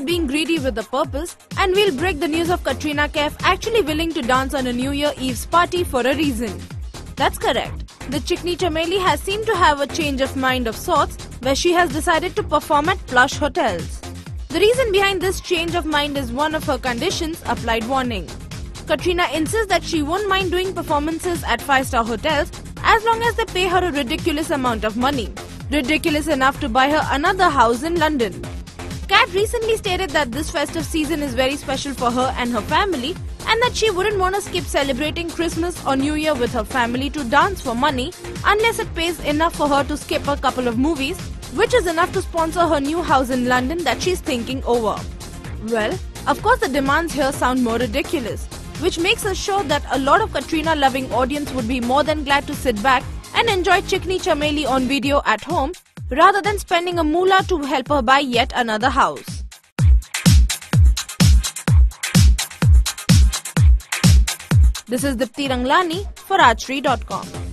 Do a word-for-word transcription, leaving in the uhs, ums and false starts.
being greedy with a purpose, and we'll break the news of Katrina Kaif actually willing to dance on a New Year Eve's party for a reason. That's correct. The Chikni Chameli has seemed to have a change of mind of sorts, where she has decided to perform at plush hotels. The reason behind this change of mind is one of her conditions, applied warning. Katrina insists that she won't mind doing performances at five-star hotels as long as they pay her a ridiculous amount of money. Ridiculous enough to buy her another house in London. Kat recently stated that this festive season is very special for her and her family, and that she wouldn't want to skip celebrating Christmas or New Year with her family to dance for money unless it pays enough for her to skip a couple of movies, which is enough to sponsor her new house in London that she's thinking over. Well, of course the demands here sound more ridiculous, which makes us sure that a lot of Katrina-loving audience would be more than glad to sit back and enjoy Chikni Chameli on video at home, rather than spending a moolah to help her buy yet another house. This is Dipti Ranglani for Rajshri dot com.